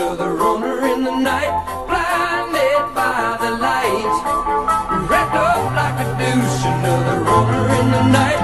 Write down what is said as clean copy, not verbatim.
another runner in the night, blinded by the light, wrapped up like a douche, another runner in the night.